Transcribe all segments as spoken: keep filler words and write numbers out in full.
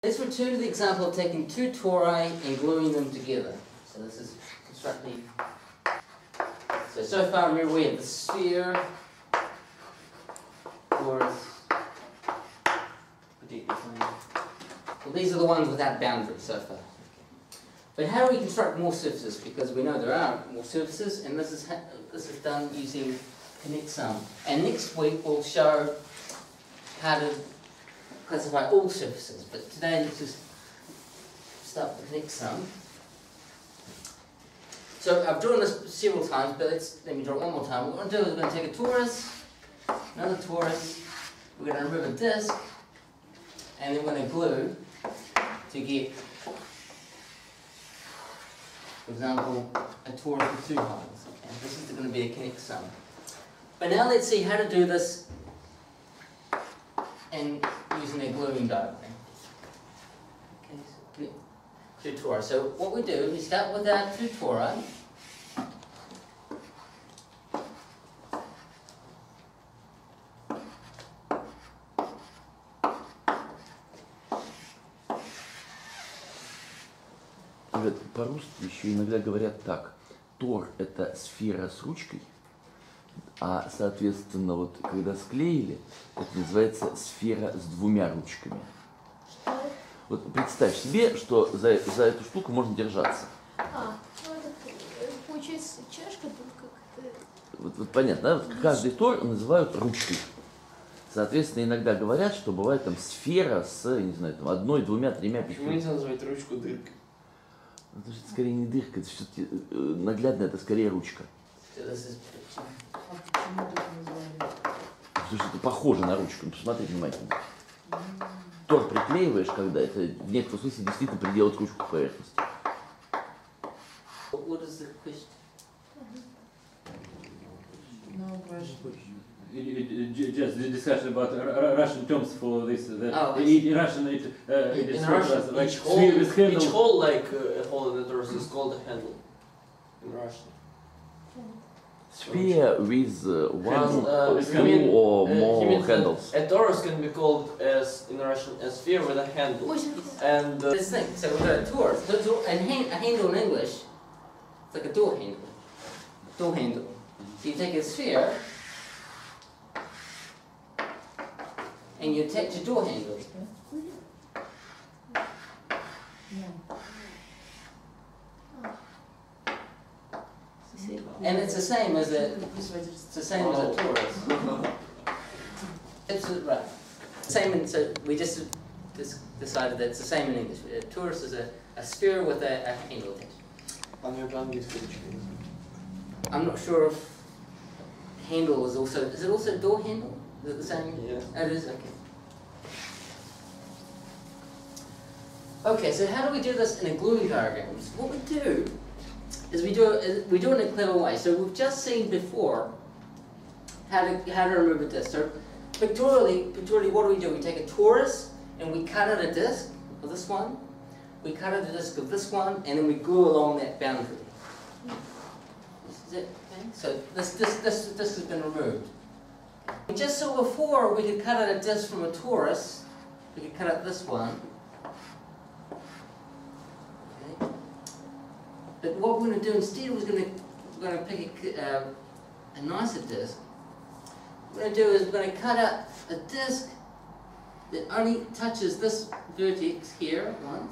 Let's return to the example of taking two tori and gluing them together. So this is constructing. So, so far remember we have the sphere, torus, well, these are the ones without boundaries so far. But how do we construct more surfaces? Because we know there are more surfaces, and this is ha this is done using connect sum. And next week we'll show how to classify all surfaces. But today let's just start with connect sum. So I've drawn this several times, but let's let me draw it one more time. What we're going to do is we're going to take a torus, another torus. We're going to remove a disk, and then we're going to glue to get, for example, a torus with two holes. Okay? This is going to be a connect sum. But now let's see how to do this and using a gluing diagram. Okay, so two tori. So what we do, we start with our two tori. По-русски еще иногда говорят так: тор – это сфера с ручкой, а соответственно вот когда склеили, это называется сфера с двумя ручками. Вот представь себе, что за, за эту штуку можно держаться. А, ну это получается чашка тут как-то. Вот, вот понятно, да? Вот каждый тор называют ручкой. Соответственно, иногда говорят, что бывает там сфера с, не знаю, там, одной, двумя, тремя, пятью. Почему нельзя назвать ручку дыркой? Это же скорее не дырка, это все-таки наглядно, это скорее ручка. Слушай, это похоже на ручку, посмотри внимательно. Тор приклеиваешь, когда это в некотором смысле действительно приделать ручку к поверхности. Just the discussion about Russian terms for this. The, oh, in Russian, it, uh, it is in Russian, like each hole, with handle. each hole, like uh, a hole in the torus, is called a handle. In Russian. Sphere with uh, one, Uh, two, I mean, or uh, more he means handles. A torus can be called as in Russian a sphere with a handle. And uh, This thing. So we've got a torus. The door, and hand, a handle in English, it's like a door handle. Door handle. So you take a sphere. And you attach a door handle. And it's the same as a it's the same as a torus. It's right. Same in, so we just, just decided that it's the same in English. A torus is a, a sphere with a, a handle attached. I'm not sure if handle is also is it also door handle? Is it the same? Yeah. Oh, it is, okay. Okay, so how do we do this in a gluing diagram? So what we do is we do it, we do it in a clever way. So we've just seen before how to how to remove a disc. So pictorially, pictorially, what do we do? We take a torus and we cut out a disc of this one. We cut out a disc of this one, and then we glue along that boundary. This is it. Okay? So this this this this has been removed. Just so before we could cut out a disc from a torus, we could cut out this one. Okay. But what we're going to do instead was going to we're going to pick a, uh, a nicer disc. What we're going to do is we're going to cut out a disc that only touches this vertex here once.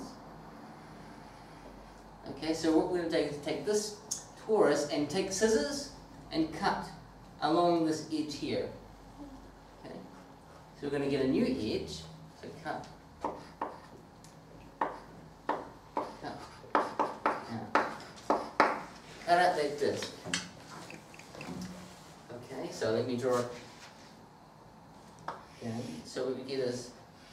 Okay, so what we're going to do is take this torus and take scissors and cut along this edge here. Okay, so we're going to get a new edge. So cut, cut, now, cut out that disc. Okay, so let me draw it. Okay, so what we get is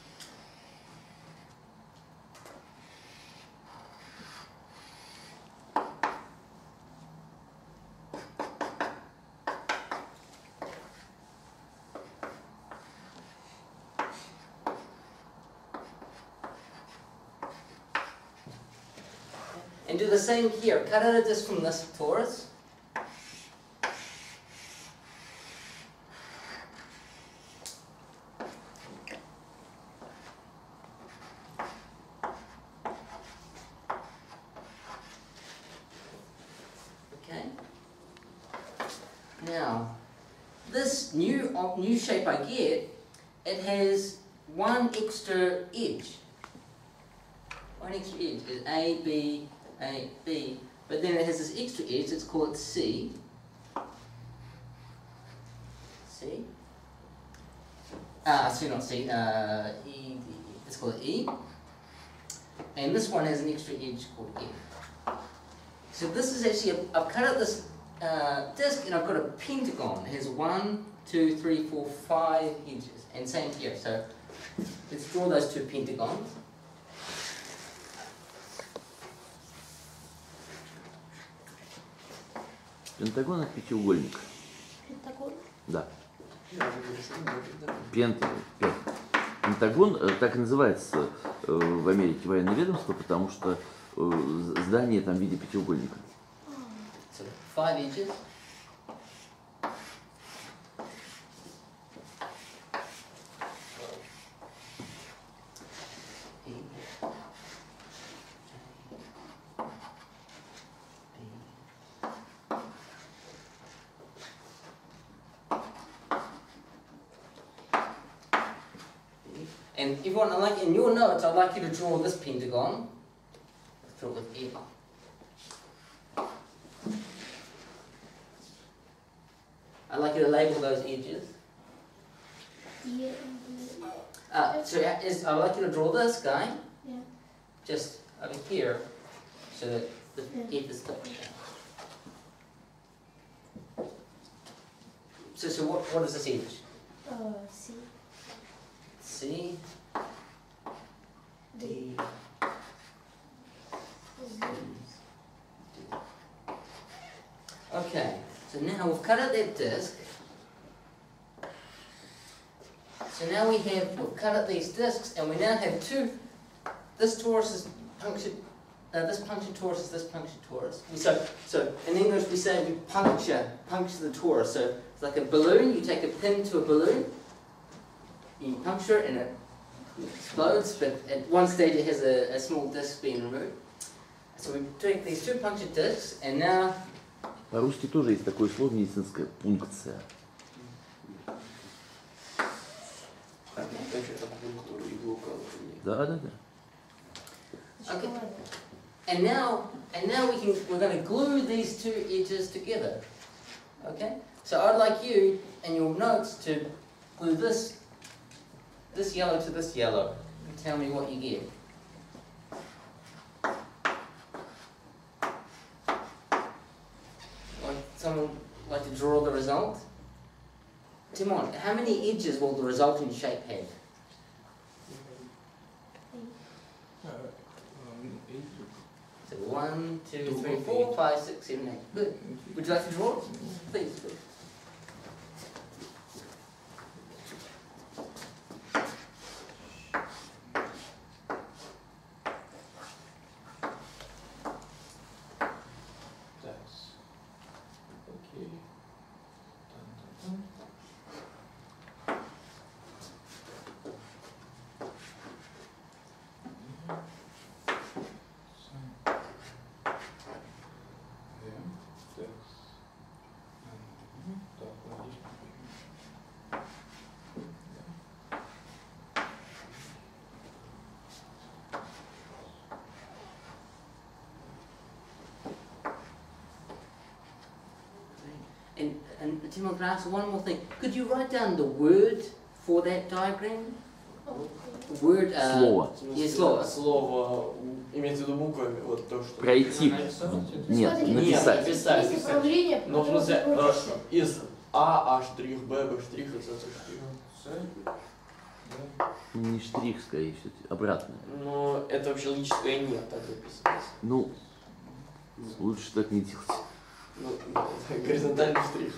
and do the same here. Cut out a disc from this torus. Now, this new uh, new shape I get, it has one extra edge. One extra edge is A, B, A, B, but then it has this extra edge, let's call it C. C. Ah, uh, C, not C, uh, E, let's call it E. And this one has an extra edge called F. So this is actually, a, I've cut out this uh, disc and I've got a pentagon. It has one, two, three, four, five edges. And same here. So let's draw those two pentagons. Пентагон — это пятиугольник. Пентагон? Да. Пент, пент. Пентагон так и называется в Америке военное ведомство, потому что здание там в виде пятиугольника. So five edges. And everyone, I like in your notes, I'd like you to draw this pentagon. Let's draw it with F. I'd like you to label those edges. Yeah. Uh, so is, I'd like you to draw this guy. Yeah. Just over here, so that the Yeah. F is touching down. So, so what, what is this edge? Uh, C. C, D, Z. Okay, so now we've cut out that disc. So now we have, we've cut out these discs and we now have two, this torus is punctured, uh, this punctured torus is this punctured torus. So, so in English we say we puncture, puncture the torus. So it's like a balloon, you take a pin to a balloon, you puncture it and it explodes, but at one stage it has a, a small disc being removed. So we take these two punctured discs and now... По-русски тоже есть такое слово медицинское — пункция. Да, да, да. Okay. And now, and now we can, we're going to glue these two edges together. Okay? So I'd like you, in your notes, to glue this, this yellow to this yellow. And tell me what you get. Like someone like to draw the result? Timon, how many edges will the resulting shape have? So one, two, three, four, five, six, seven, eight. Good. Would you like to draw it? Please. Good. And, and Timon, can I ask one more thing? Could you write down the word for that diagram? Okay. Word, uh, Слово. Yeah, слово. Слово, имеется в виду буквами, вот то, что... Пройти. Нет, Смотри. написать. Нет, написать. Есть управление, Но в смысле, которое э, хочешь. из А, А штрих, Б, Б штрих, и С, С штрих. Не штрих, скорее всего, обратно. Но это вообще логическое нет, так записывается. Ну, лучше так не делать. Ну, да, это горизонтальный штрих.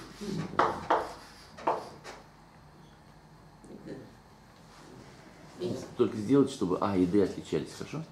Только сделать, чтобы А и Д отличались, хорошо?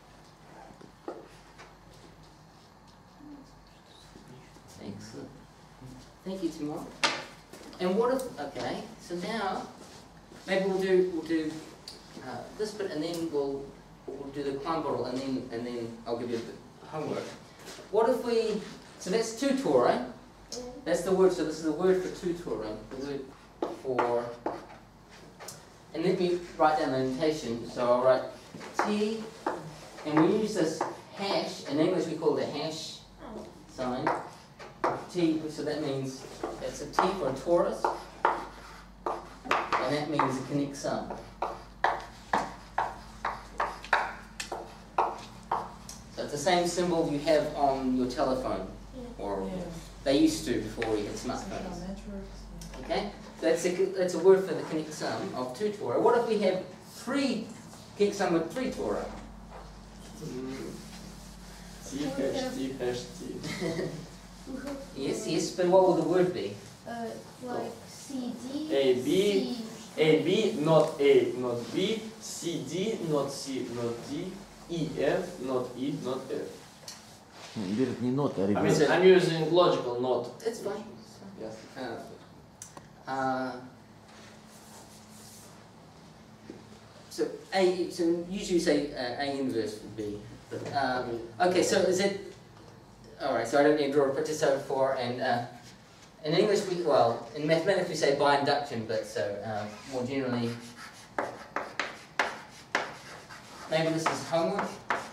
Excellent. Thank you, Timon. And what if, okay, so now, maybe we'll do, we'll do uh, this bit and then we'll, we'll do the climb bottle and then, and then I'll give you the homework. What if we, so that's two tori, Yeah. That's the word, so this is the word for tutoring, the word for, and let me write down the notation, so I'll write T, and we use this hash, in English we call it a hash sign, T, so that means, it's a T for a torus, and that means a connect sum. So it's the same symbol you have on your telephone, or Yeah. they used to before we had Social smartphones. networks. Okay, that's a that's a word for the connect sum of two Torah. What if we have three connect sum with three Torah? T hash T hash T. Yes, yes, but what will the word be? Uh, like C D. A, B, C. A B not A not B, C D not C not D, E F not E not F. Берет не нота, а I mean, ребята. I'm using logical not. It's fine. Yes. Uh, uh, so A, so usually say uh, A inverse would be. But, um, okay, so is it? All right, so I don't need to draw a picture so for and. Uh, In English, we, well, in mathematics we say by induction, but so uh, more generally, maybe this is homework.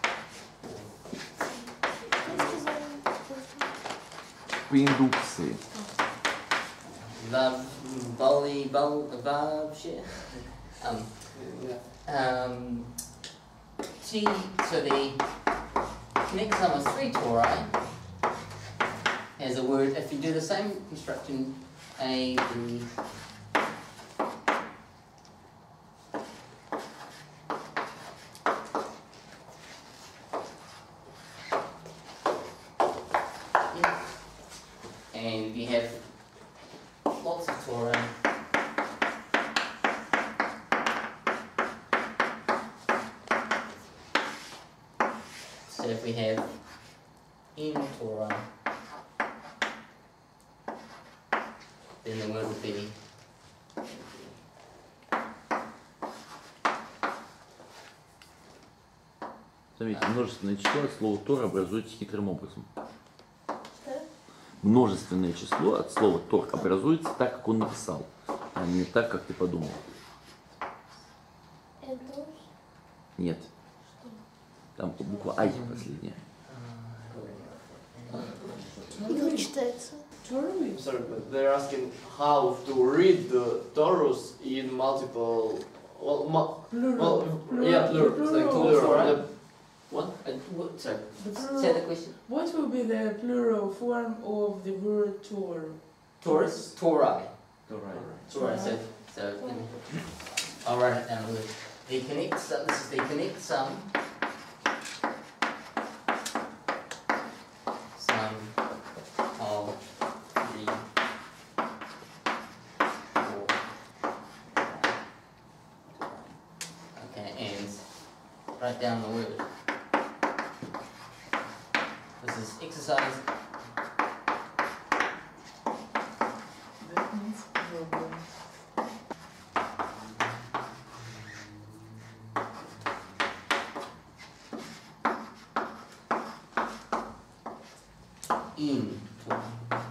По индукции. Vav, volley, vol, vav, shit. Um, um, T, so the next sum of three tori has a word, if you do the same construction, A, B, and we have lots of Torah. So if we have in Torah, then the word would be Заметьте, множественное число от слова Тор образуется хитрым образом. Что? Множественное число от слова Тор образуется так, как он написал, а не так, как ты подумал. Энтош? Нет. Там буква Ай последняя. И как читается? Torah? I'm sorry, but they're asking how to read the torus in multiple. Well, mu- Plural. well plural. yeah, plural. It's like Plural. plural. The- what? Uh, what? Sorry. The Say plural. the question. What will be the plural form of the word Tor? Taurus, Torah. Alright. Torah. So, so in, I'll write it down. With the connect sum. This is the connect sum. Sum of three, four. Okay, and write down the word. This is exercise. That means problem. In Torah.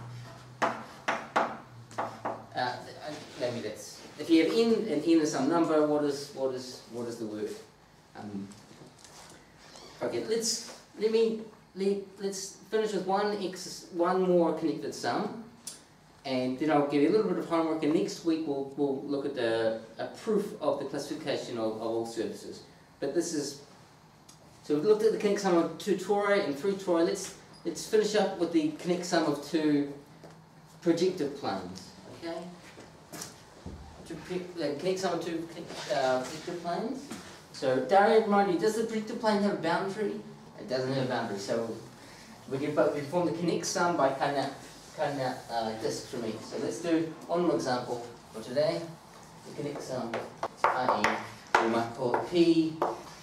Uh, maybe that's if you have in and in is some number. What is what is what is the word? Um, okay, let's let me let, let's finish with one ex one more connected sum, and then I'll give you a little bit of homework. And next week we'll we'll look at the a proof of the classification of, of all surfaces. But this is so we've looked at the connect sum of two tori and three tori. Let's Let's finish up with the connect sum of two projective planes, okay? To the connect sum of two uh, projective planes. So, Daria, remind you, does the projective plane have a boundary? It doesn't have a boundary, so we can but we form the connect sum by cutting out, cutting out uh, discs from each. So let's do one more example for today. The connect sum, that is, we might call it P.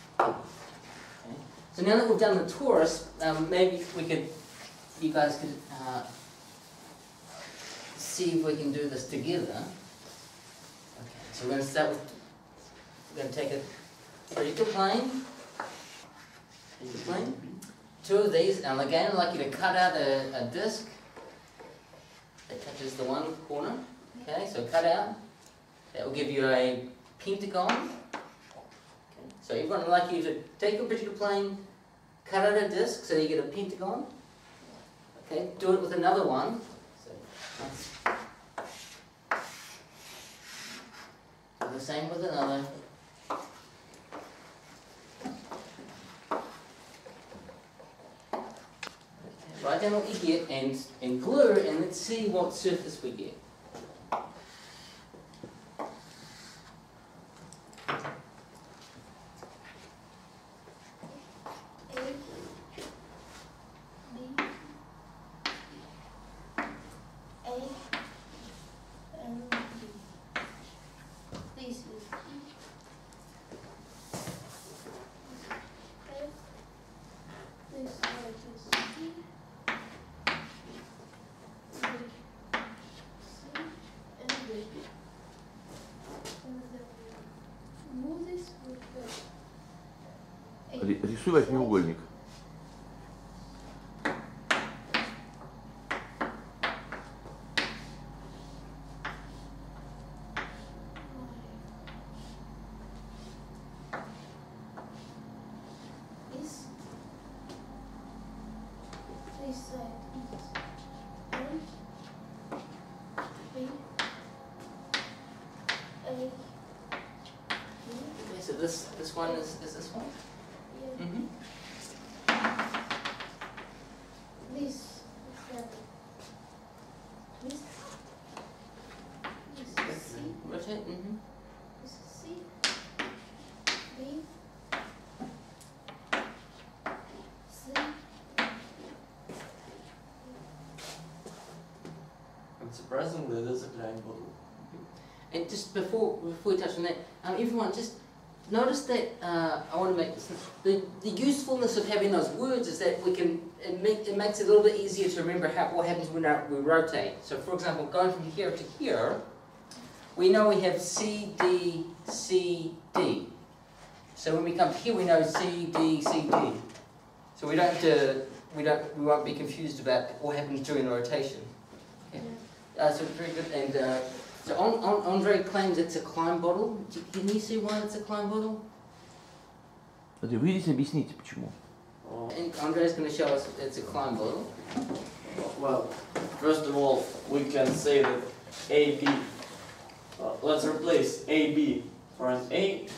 So now that we've done the torus, um, maybe we could, you guys could uh, see if we can do this together. Okay, so we're going to start with, we're going to take a projective plane, projective plane, two of these, and again I'd like you to cut out a, a disc, a which is the one corner. Okay, so cut out. That will give you a pentagon. Okay, so everyone would like you to take your particular plane, cut out a disc so you get a pentagon. Okay, do it with another one. So, that's- do the same with another. Write down what you get and, and glue, and let's see what surface we get. A, B, A, and B. This is E, F, this one is D, B, C, and D. And then we move this with the Ри- Рисуй восьмиугольник. This, this side is M, B, A, B, Okay, so this this one is, is this one? yeah. Mm-hmm. This is that. This, this is C, Rotate. Mm-hmm. this is C, B, C, And surprisingly, it is a klein bottle. And just before before we touch on that, um, everyone just notice that uh, I want to make this, the the usefulness of having those words is that we can it, make, it makes it a little bit easier to remember how what happens when our, we rotate. So for example, going from here to here, we know we have C D C D. So when we come to here, we know C D C D. So we don't have to we don't we won't be confused about what happens during the rotation. Okay. Uh, so very good. And uh, so on, on, Andre claims it's a Klein bottle. D- Can you see why it's a Klein bottle? Смотри, вы здесь объясните, почему. Oh, And Andre's going to show us it's a Klein bottle. well, first of all, we can say that A B. Uh, let's replace A B for an A.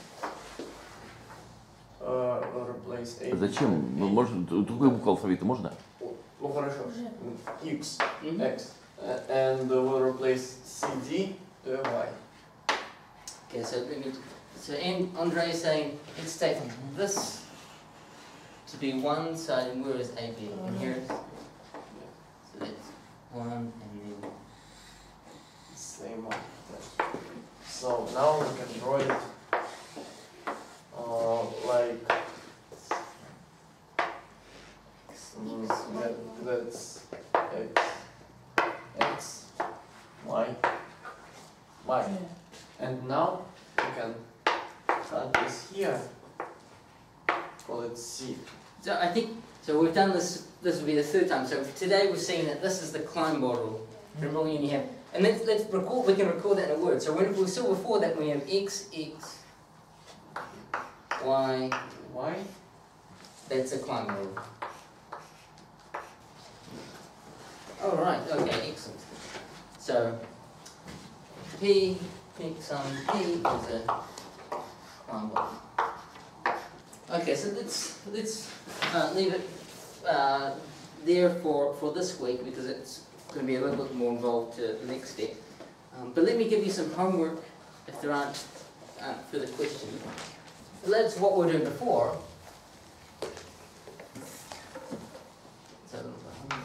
Uh, we'll replace A. А зачем? Ну, может, д- другую букву алфавита можно? Ну хорошо. X, Mhm. X, uh, and uh, we'll replace C D to a Y. Okay, so let me. So and Andre is saying let's take this to be one side, and where is A B? And here it is. So that's one, and then Same one. So now we can draw it uh, like mm, that, that's X, X, Y, Y. And now we can cut this here, call it C. so I think so. We've done this. This will be the third time. So today we're seeing that this is the Klein bottle. Remember when you have, and let's let's record. We can record that in a word. So when we saw before that we have X X Y. Y. That's a Klein bottle. All right. Okay. Excellent. So P pick some P is a Klein bottle. Okay. So let's let's uh, leave it uh, there for for this week because it's going to be a little bit more involved to the next step. Um, but let me give you some homework if there aren't uh, further questions. That's what we were doing before. So, um,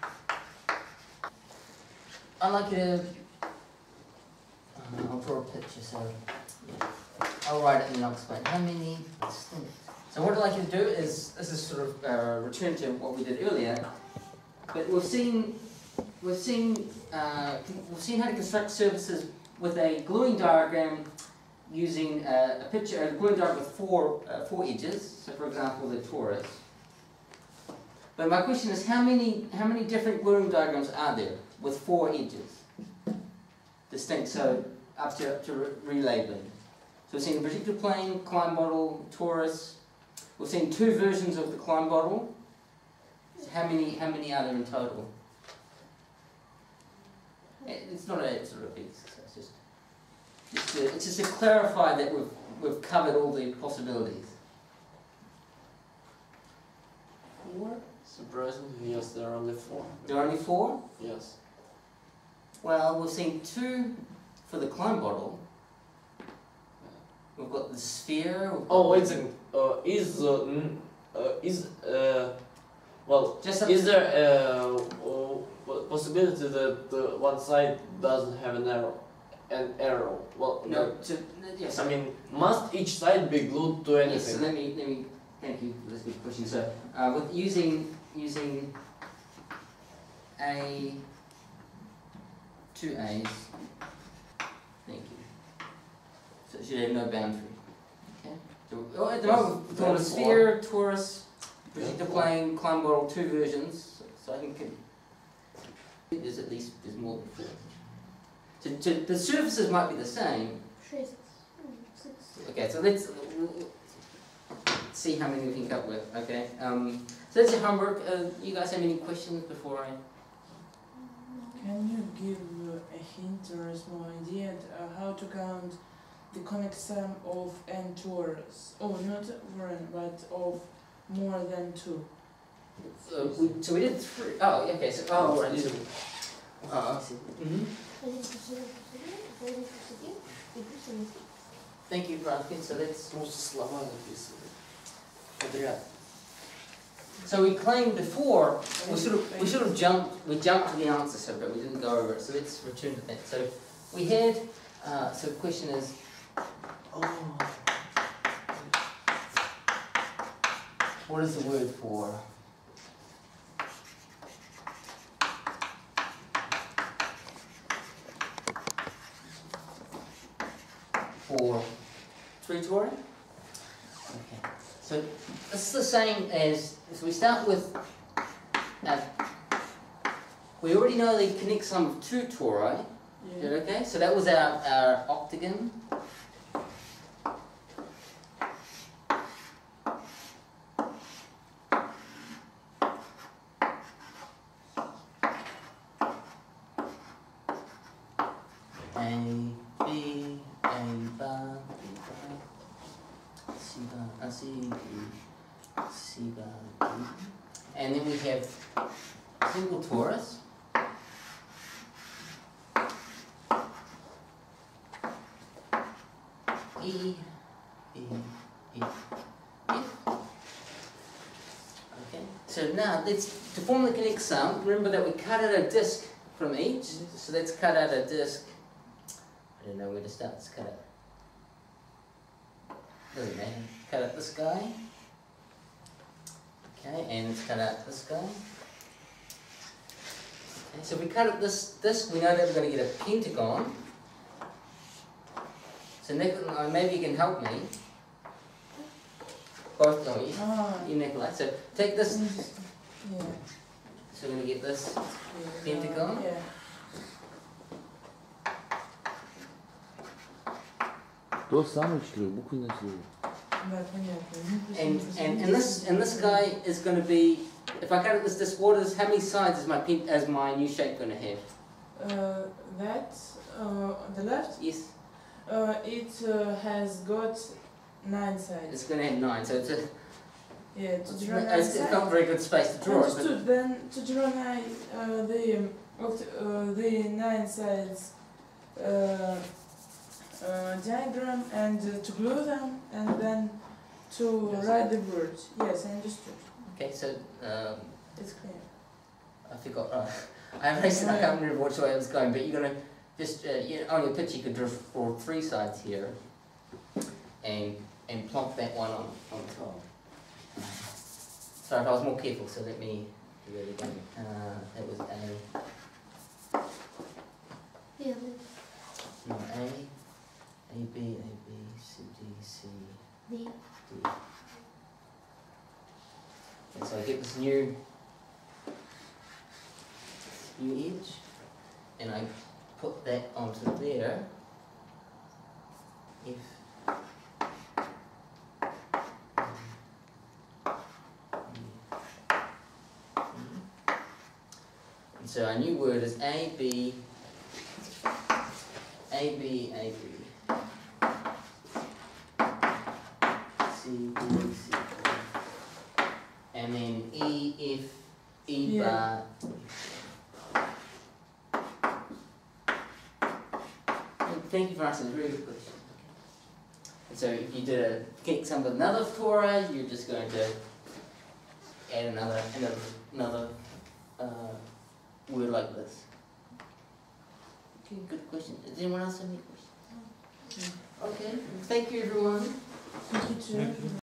I'd like you to, uh, I'll draw a picture, so yeah. I'll write it and I'll explain. How many distinct? So what I'd like you to do is, this is sort of uh, return to what we did earlier, but we've seen, we've seen, uh, we've seen how to construct surfaces with a gluing diagram using uh, a picture, a gluing diagram with four, uh, four edges. So for example, the torus. But my question is, how many, how many different gluing diagrams are there with four edges? distinct, so up to, up to re- relabeling. So we've seen the projectile plane, Klein bottle, torus. We've seen two versions of the Klein bottle. So how many, how many are there in total? It- It's not a sort of piece, so it's just, just to, it's just to clarify that we've, we've covered all the possibilities. Four? Surprisingly, yes, there are only four. There are only four? Yes. Well, we've seen two for the Klein bottle. We've got the sphere. we've Oh, got wait a the- second. Uh, is uh, n- uh, is uh, well, Just a- is there a uh, possibility that uh, one side doesn't have an arrow, an arrow? Well, No, to, yes, I mean, must each side be glued to anything? yes, so let me, let me, thank you for this good question. So, uh, with using, using A, two A's, thank you. So it should have no boundary, okay? So, oh, at the moment, we've got a sphere, torus, projectile plane, Klein bottle, two versions, so I think it- there's at least, there's more than four. So, to, the surfaces might be the same. Шесть. М, six. Okay, so let's see how many we can come up with. Okay, um, so that's your homework. Uh, you guys have any questions before I? Can you give uh, a hint or a small idea uh, how to count the conic sum of n torus? Oh, not one, but of more than two. Uh, we, so we did three. Oh, okay. So oh, right. So, uh, mm-hmm. Один плюс один плюс один, это один плюс один и плюс один. Thank you for asking. So let's. Просто слова записывать подряд. So we claimed before we should have we should have jumped we jumped to the answer, so but we didn't go over it. So let's return to that. So we had. Uh, so the question is. Oh. What is the word for? For three tori? Okay. So this is the same as, so we start with, uh, we already know the connect sum of two tori. Is that okay? So that was our, our octagon. A, B, A, bar, B, bar, C, bar, uh, C, B, C, bar, B. And then we have single torus. E, E, E, F. Okay, so now let's, to form the connect sum, remember that we cut out a disk from each, so let's cut out a disk. I don't know where to start, let's cut out. Doesn't matter, cut out this guy. Okay, and let's cut out this guy. Okay, so if we cut out this disk, we know that we're going to get a pentagon. So Nikolai, maybe you can help me. Both of you, Ah, you Nikolai. So take this, yeah. so we're going to get this. yeah. Pentagon? Yeah. То самое четырехбуквенное слово. Да, понятно. Ну, плюс And, минус and, один, and this and this guy is going to be, if I cut out this disk, what is, how many sides is my pen, as my new shape going to have? Uh, that, uh, on the left, Yes, uh, it uh, has got nine sides. it's going to have nine. So it's a, Yeah, to it's, draw nine it's sides. not very good space to draw it. But Understood. Then to draw nine, uh, the um, oct- uh, the nine sides uh, uh, diagram and uh, to glue them and then to Yes. write the words. Yes, I understood. okay, so um, It's clear. I forgot. Uh, I racing. I can't remember which way I was going. But you're going to just uh, you know, on your picture you could draw draw three sides here, and and plonk that one on on top. Sorry if I was more careful. So let me do that again. Uh, that was A. Yeah, No, A, A, B, A, B, C, D, C, D. D. And so I get this new, new edge, and I put that onto there. If and so our new word is A B A B A B C B C and then E F E bar. Thank you for asking a very good question. And so if you did a kick some with another Torah, you're just going to add another another another uh, word like this. Okay, good question. Does anyone else have any questions? Okay, thank you everyone. Thank you too.